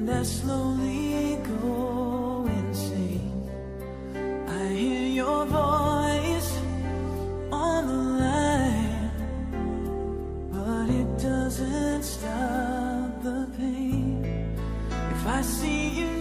I slowly go insane. I hear your voice on the line, but it doesn't stop the pain. If I see you